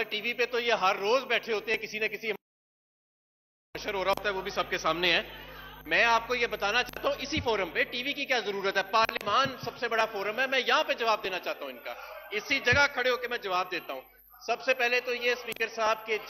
Sir TV पे तो ये हर रोज बैठे होते हैं, किसी न किसी नशर हो रहा होता है, वो भी सबके सामने है। मैं आपको ये बताना चाहता हूं इसी फोरम पे टीवी की क्या जरूरत है, पार्लियामान सबसे बड़ा फोरम है, मैं यहां पे जवाब देना चाहता हूं इनका, इसी जगह खड़े होकर मैं जवाब देता हूं। सबसे पहले तो ये स्पीकर साहब के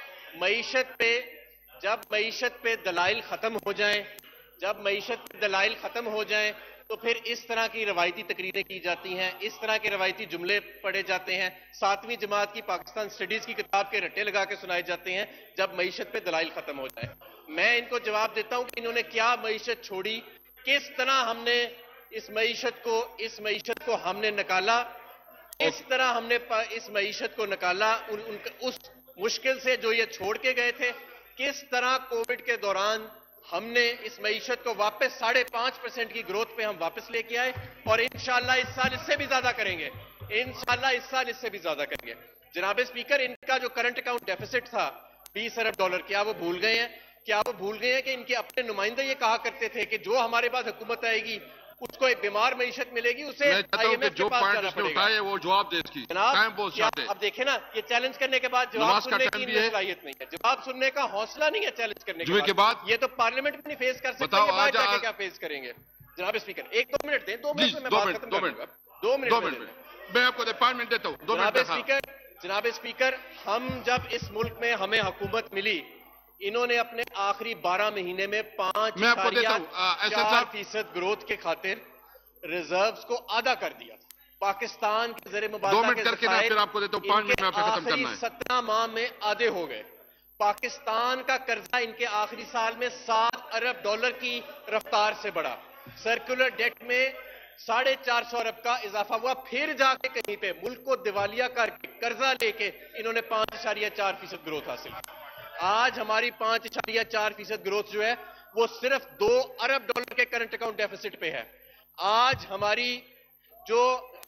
जब मईशत पे दलाइल खत्म हो जाएं, जब मईशत पे दलाइल खत्म हो जाएं तो फिर इस तरह की रवायती तकरीरें की जाती हैं, इस तरह के रवायती जुमले पढ़े जाते हैं, 7वीं जमात की पाकिस्तान स्टडीज की किताब के रट्टे लगा के सुनाए जाते हैं जब मईशत पे दलाइल खत्म हो जाए। मैं इनको जवाब देता हूं कि इन्होंने क्या मईशत छोड़ी, किस तरह हमने इस मईशत को हमने निकाला, किस तरह हमने इस मईशत को निकाला उस मुश्किल से जो ये छोड़ के गए थे, किस तरह कोविड के दौरान हमने इस मईशत को वापस 5.5% की ग्रोथ पे हम वापस लेके आए और इंशाल्लाह इस साल इससे भी ज्यादा करेंगे, इंशाल्लाह इस साल इससे भी ज्यादा करेंगे। जनाब स्पीकर, इनका जो करंट अकाउंट डेफिसिट था $20 अरब, क्या वो भूल गए हैं? क्या वो भूल गए हैं कि इनके अपने नुमाइंदे ये कहा करते थे कि जो हमारे पास हुकूमत आएगी उसको एक बीमार मईशत मिलेगी, उसे IMF के पास जाना पड़ेगा। वो जवाब दे इसकी जनाब अब देखे ना, ये चैलेंज करने के बाद जवाब सुनने की इनमें सलाहियत नहीं है, जवाब सुनने का हौसला नहीं है चैलेंज करने के बाद। ये तो पार्लियामेंट में नहीं फेस कर सकते, ये बाहर जाके क्या फेस करेंगे? जनाब स्पीकर 1-2 मिनट दें, 2 मिनट में मैं बात खत्म कर दूंगा। 2 मिनट मैं आपको 5 मिनट देता हूं। जनाब स्पीकर, हम जब इस मुल्क में हमें हुकूमत मिली, इन्होंने अपने आखिरी 12 महीने में 5.4% ग्रोथ के खातिर रिजर्व्स को आधा कर दिया था। पाकिस्तान के जरिए मुबादला के फिर आपको देता हूं 5 मिनट में आपको खत्म करना है। 17 माह में आधे हो गए। पाकिस्तान का कर्जा इनके आखिरी साल में $7 अरब की रफ्तार से बढ़ा। सर्कुलर डेट में 450 अरब का इजाफा हुआ। फिर जाके कहीं पे मुल्क को दिवालिया करके कर्जा लेके इन्होंने 5.4% ग्रोथ हासिल की। आज हमारी 5.4% ग्रोथ जो है वो सिर्फ $2 अरब के करंट अकाउंट डेफिसिट पे है। आज हमारी जो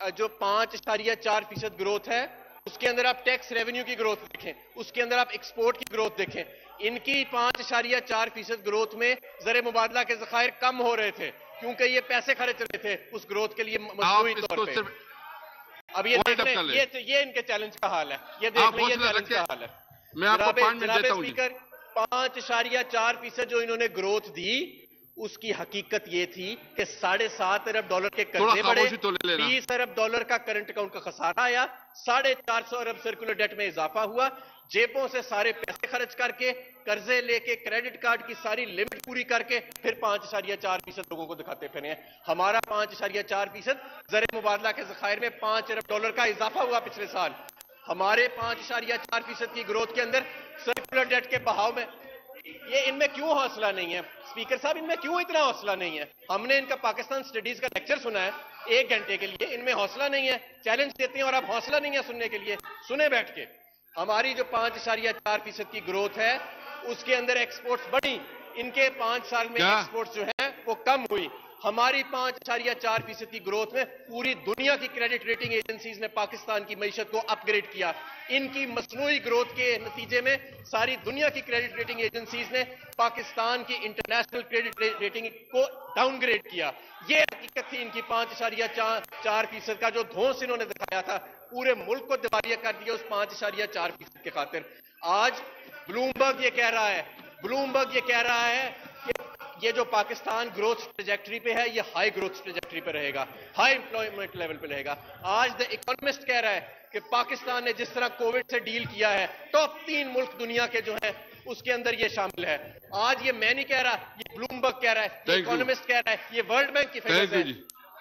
5.4% ग्रोथ है उसके अंदर आप टैक्स रेवेन्यू की ग्रोथ देखें, उसके अंदर आप एक्सपोर्ट की ग्रोथ देखें। इनकी 5.4% ग्रोथ में जरे मुबादला के ज़खायर कम हो रहे थे क्योंकि ये पैसे खर्च रहे थे उस ग्रोथ के लिए मजबूरी तौर पे। अब ये देख लें, ये इनके चैलेंज का हाल है, ये देख लें, ये चैलेंज का हाल है। मैं आपको 5 मिनट देता हूं। स्पीकर, 5.4% जो इन्होंने ग्रोथ दी उसकी हकीकत ये थी कि $7.5 अरब के कर्जे बढ़े, $20 अरब का करंट अकाउंट का खसारा आया, 450 अरब सर्कुलर डेट में इजाफा हुआ। जेबों से सारे पैसे खर्च करके, कर्जे लेके, क्रेडिट कार्ड की सारी लिमिट पूरी करके फिर 5.4% लोगों को दिखाते फिरे हैं। हमारा 5.4% जरे मुबादला के ज़खायर में $5 अरब का इजाफा हुआ पिछले साल। हमारे 5.4% की ग्रोथ के अंदर सर्कुलर डेट के बहाव में ये इनमें क्यों हौसला नहीं है? स्पीकर साहब, इनमें क्यों इतना हौसला नहीं है? हमने इनका पाकिस्तान स्टडीज का लेक्चर सुना है 1 घंटे के लिए, इनमें हौसला नहीं है। चैलेंज देते हैं और अब हौसला नहीं है सुनने के लिए। सुने बैठ के। हमारी जो 5.4% की ग्रोथ है उसके अंदर एक्सपोर्ट्स बढ़ी, इनके 5 साल में एक्सपोर्ट्स जो है वो कम हुई। हमारी 5.4% की ग्रोथ में पूरी दुनिया की क्रेडिट रेटिंग एजेंसीज ने पाकिस्तान की मईशत को अपग्रेड किया। इनकी मसनूई ग्रोथ के नतीजे में सारी दुनिया की क्रेडिट रेटिंग एजेंसीज ने पाकिस्तान की इंटरनेशनल क्रेडिट रेटिंग को डाउनग्रेड किया। यह हकीकत थी इनकी 5.4% का जो धौंस इन्होंने दिखाया था, पूरे मुल्क को दिवालिया कर दिया उस 5.4% के खातिर। आज ब्लूमबर्ग ये कह रहा है कि ये जो पाकिस्तान ग्रोथ ट्रेजेक्टरी पे है ये हाई ग्रोथ ट्रेजेक्टरी पे रहेगा, हाई एम्प्लॉयमेंट लेवल पे रहेगा। आज द इकोनॉमिस्ट कह रहा है कि पाकिस्तान ने जिस तरह कोविड से डील किया है, टॉप 3 मुल्क दुनिया के जो हैं उसके अंदर ये शामिल है। आज ये मैं नहीं कह रहा, ये ब्लूमबर्ग कह रहा है, ये इकोनॉमिस्ट कह रहा है, ये वर्ल्ड बैंक की फिगर्स है।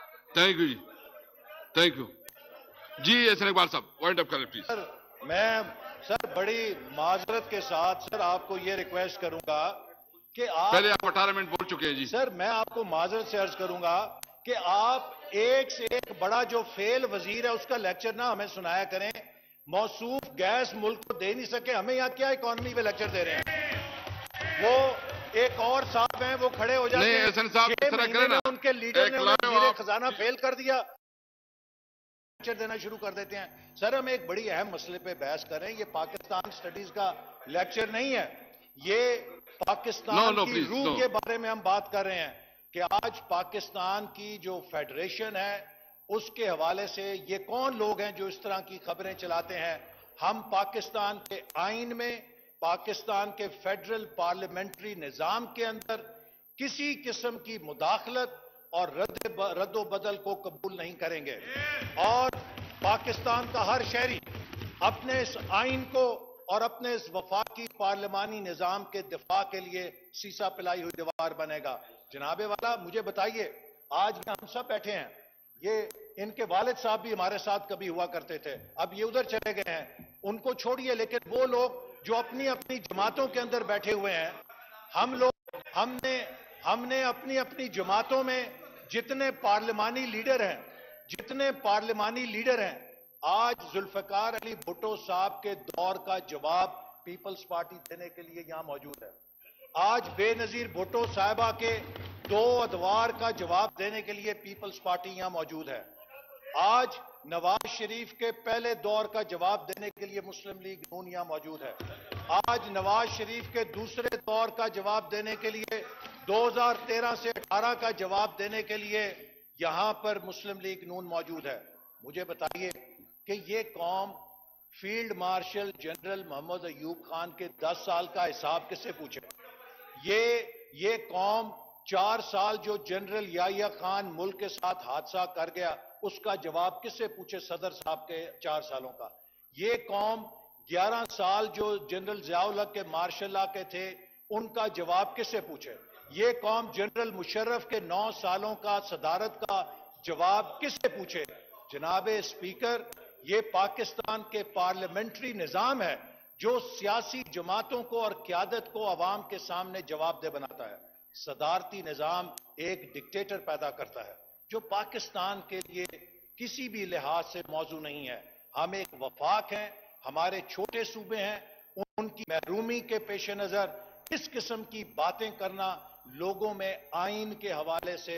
थैंक यू जी। एहसन इकबाल साहब वाइंड अप करें प्लीज। सर बड़ी माजरत के साथ सर आपको ये रिक्वेस्ट करूंगा कि पहले आप 18 मिनट बोल चुके हैं जी। सर मैं आपको माजरत से अर्ज करूंगा कि आप एक से एक बड़ा जो फेल वजीर है उसका लेक्चर ना हमें सुनाया करें। मौसूफ गैस मुल्क को दे नहीं सके, हमें यहाँ क्या इकोनॉमी पे लेक्चर दे रहे हैं? वो एक और साहब हैं वो खड़े हो जाते हैं, 6 महीने में उनके लीडर ने वजीर खजाना फेल कर दिया, लेक्चर देना शुरू कर देते हैं। सर हम एक बड़ी अहम मसले पे बहस कर रहे हैं, ये पाकिस्तान स्टडीज का लेक्चर नहीं है, ये पाकिस्तान की रूह के बारे में हम बात कर रहे हैं कि आज पाकिस्तान की जो फेडरेशन है उसके हवाले से ये कौन लोग हैं जो इस तरह की खबरें चलाते हैं। हम पाकिस्तान के आइन में, पाकिस्तान के फेडरल पार्लियामेंट्री निजाम के अंदर किसी किस्म की मुदाखलत और रद्दो बदल को कबूल नहीं करेंगे। और पाकिस्तान का हर शहरी अपने इस आइन को और अपने इस वफाकी पार्लिमानी निजाम के दिफा के लिए सीसा पिलाई हुई दीवार बनेगा। जनाबे वाला, मुझे बताइए, आज हम सब बैठे हैं, ये इनके वालिद साहब भी हमारे साथ कभी हुआ करते थे, अब ये उधर चले गए हैं, उनको छोड़िए, लेकिन वो लोग जो अपनी अपनी जमातों के अंदर बैठे हुए हैं, हमने अपनी अपनी जमातों में जितने पार्लिमानी लीडर हैं, आज जुल्फकार अली भुट्टो साहब के दौर का जवाब पीपल्स पार्टी देने के लिए यहां मौजूद है। आज बेनजीर भुट्टो साहिबा के 2 अदवार का जवाब देने के लिए पीपल्स पार्टी यहां मौजूद है। आज नवाज शरीफ के पहले दौर का जवाब देने के लिए मुस्लिम लीग नून यहां मौजूद है। आज नवाज शरीफ के दूसरे दौर का जवाब देने के लिए 2013 से 18 का जवाब देने के लिए यहां पर मुस्लिम लीग नून मौजूद है। मुझे बताइए कि ये कौम field marshal general Mohammad Ayub Khan के 10 साल का हिसाब किससे पूछे? ये कौम 4 साल जो जनरल याहिया खान मुल्क के साथ हादसा कर गया, उसका जवाब किससे पूछे? सदर साहब के 4 सालों का। ये कौम 11 साल जो जनरल जियाउल हक के मार्शल लॉ के थे, उनका जवाब किससे पूछे? ये कौम जनरल मुशर्रफ के 9 सालों का सदारत का जवाब किससे पूछे? जनाबे स्पीकर, ये पाकिस्तान के पार्लियामेंट्री निजाम है जो सियासी जमातों को और क्यादत को अवाम के सामने जवाबदेह बनाता है। सदारती निजाम एक डिक्टेटर पैदा करता है जो पाकिस्तान के लिए किसी भी लिहाज से मौजू नहीं है। हम एक वफाक हैं, हमारे छोटे सूबे हैं, उनकी महरूमी के पेश नजर इस किस्म की बातें करना लोगों में आइन के हवाले से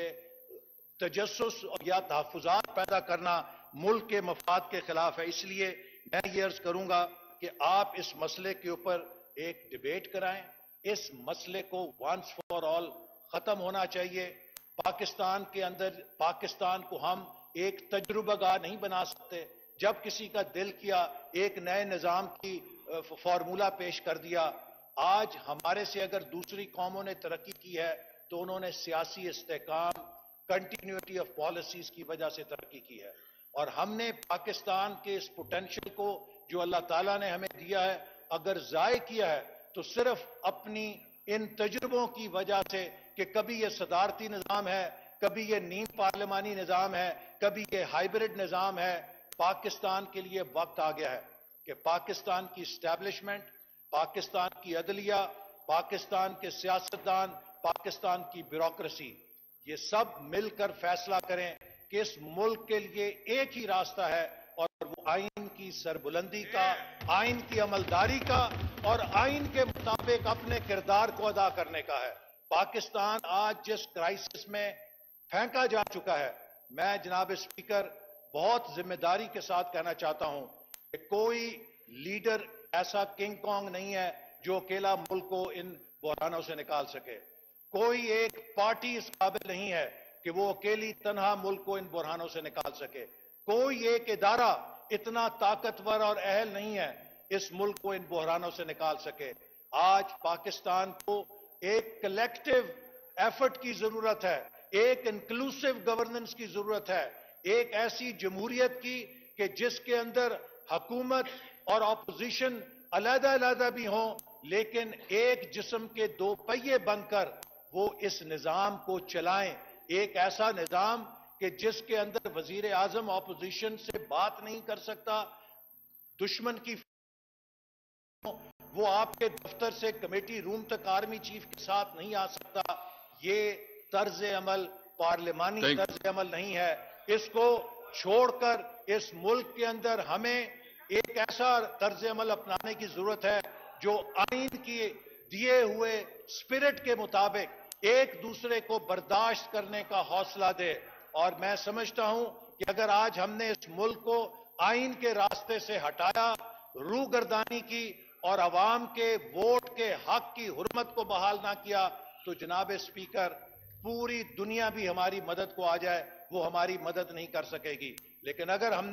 तजस्सुस या तहफ़्फ़ुज़ात पैदा करना मुल्क के मफाद के खिलाफ है। इसलिए मैं ये अर्ज करूंगा कि आप इस मसले के ऊपर एक डिबेट कराएं। इस मसले को वंस फॉर ऑल खत्म होना चाहिए। पाकिस्तान के अंदर पाकिस्तान को हम एक तजुर्बागार नहीं बना सकते। जब किसी का दिल किया एक नए निजाम की फॉर्मूला पेश कर दिया। आज हमारे से अगर दूसरी कौमों ने तरक्की की है तो उन्होंने सियासी इस्तेकाम, कंटिन्यूटी ऑफ पॉलिसीज की वजह से तरक्की की है। और हमने पाकिस्तान के इस पोटेंशियल को जो अल्लाह ताला ने हमें दिया है, अगर जाय किया है तो सिर्फ अपनी इन तजुर्बों की वजह से कि कभी ये सदारती निजाम है, कभी ये नीम पार्लिमानी निजाम है, कभी ये हाइब्रिड निजाम है। पाकिस्तान के लिए वक्त आ गया है कि पाकिस्तान की स्टैब्लिशमेंट, पाकिस्तान की अदलिया, पाकिस्तान के सियासतदान, पाकिस्तान की ब्यूरोक्रेसी, ये सब मिलकर फैसला करें कि इस मुल्क के लिए एक ही रास्ता है और वो आइन की सरबुलंदी का, आइन की अमलदारी का और आइन के मुताबिक अपने किरदार को अदा करने का है। पाकिस्तान आज जिस क्राइसिस में फेंका जा चुका है, मैं जनाब स्पीकर बहुत जिम्मेदारी के साथ कहना चाहता हूं कि कोई लीडर ऐसा किंग कॉन्ग नहीं है जो अकेला मुल्क को इन बहरानों से निकाल सके। कोई एक पार्टी इस काबिल नहीं है कि वो अकेली तनहा मुल्क को इन बुरहानों से निकाल सके। कोई एक इदारा इतना ताकतवर और अहल नहीं है इस मुल्क को इन बुरहानों से निकाल सके। आज पाकिस्तान को एक कलेक्टिव एफर्ट की जरूरत है, एक इंक्लूसिव गवर्नेंस की जरूरत है, एक ऐसी जमहूरियत की कि जिसके अंदर हुकूमत और अपोजिशन अलग-अलग भी हों, लेकिन एक जिस्म के 2 पहिए बनकर वो इस निजाम को चलाएं। एक ऐसा निजाम कि जिसके अंदर वजीर आजम ऑपोजिशन से बात नहीं कर सकता, दुश्मन की वो आपके दफ्तर से कमेटी रूम तक आर्मी चीफ के साथ नहीं आ सकता। ये तर्ज अमल पार्लिमानी तर्ज अमल नहीं है। इसको छोड़कर इस मुल्क के अंदर हमें एक ऐसा तर्ज अमल अपनाने की जरूरत है जो आइन के दिए हुए स्पिरिट के मुताबिक एक दूसरे को बर्दाश्त करने का हौसला दे। और मैं समझता हूं कि अगर आज हमने इस मुल्क को आइन के रास्ते से हटाया, रूगर्दानी की और अवाम के वोट के हक की हुर्मत को बहाल ना किया, तो जनाब स्पीकर पूरी दुनिया भी हमारी मदद को आ जाए, वो हमारी मदद नहीं कर सकेगी। लेकिन अगर हमने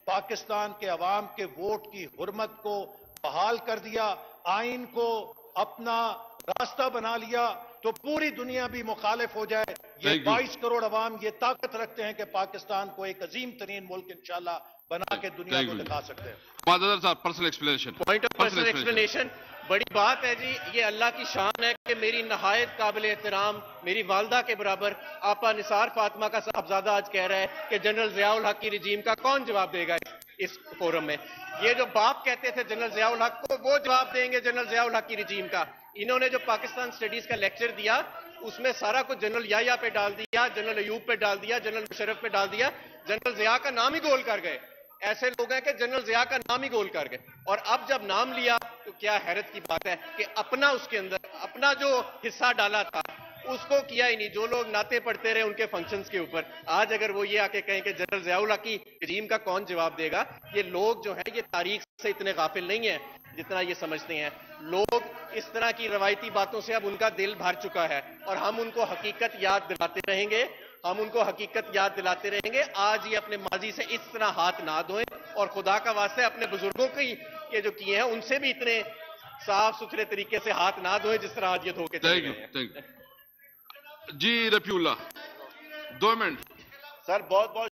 पाकिस्तान के अवाम के वोट की हुर्मत को बहाल कर दिया, आइन को अपना रास्ता बना लिया, तो पूरी दुनिया भी मुखालिफ हो जाए। ये 22 करोड़ अवाम ये ताकत रखते हैं कि पाकिस्तान को एक अजीम तरीन मुल्क इंशाल्लाह बना के दुनिया को दिखा सकते हैं। Personal explanation. Point of personal explanation. बड़ी बात है जी, ये अल्लाह की शान है कि मेरी नहायत काबिल एहतराम मेरी वालदा के बराबर आपा निसार फातिमा का साहबजादा आज कह रहा है कि जनरल ज़ियाउल हक की रिजीम का कौन जवाब देगा इस फोरम में। ये जो बाप कहते थे जनरल ज़ियाउल हक को, वो जवाब देंगे जनरल ज़ियाउल हक की रिजीम का। इन्होंने जो पाकिस्तान स्टडीज का लेक्चर दिया उसमें सारा कुछ जनरल याया पे डाल दिया, जनरल अयूब पे डाल दिया, जनरल मुशर्रफ पे डाल दिया, जनरल ज़िया का नाम ही गोल कर गए। ऐसे लोग हैं कि जनरल ज़िया का नाम ही गोल कर गए। और अब जब नाम लिया तो क्या हैरत की बात है कि अपना उसके अंदर अपना जो हिस्सा डाला था उसको किया ही नहीं। जो लोग नाते पढ़ते रहे उनके फंक्शंस के ऊपर, आज अगर वो ये आके कहें कि जनरल ज़ियाउल हक की रिजीम का कौन जवाब देगा, ये लोग जो है ये तारीख से इतने गाफिल नहीं है जितना ये समझते हैं। लोग इस तरह की रवायती बातों से अब उनका दिल भर चुका है और हम उनको हकीकत याद दिलाते रहेंगे, हम उनको हकीकत याद दिलाते रहेंगे। आज ये अपने माजी से इस तरह हाथ ना धोएं और खुदा का वास्ते अपने बुजुर्गों के जो किए हैं उनसे भी इतने साफ सुथरे तरीके से हाथ ना धोएं जिस तरह आज ये धो के चले गए हैं। जी रफीउल्लाह 2 मिनट। सर बहुत बहुत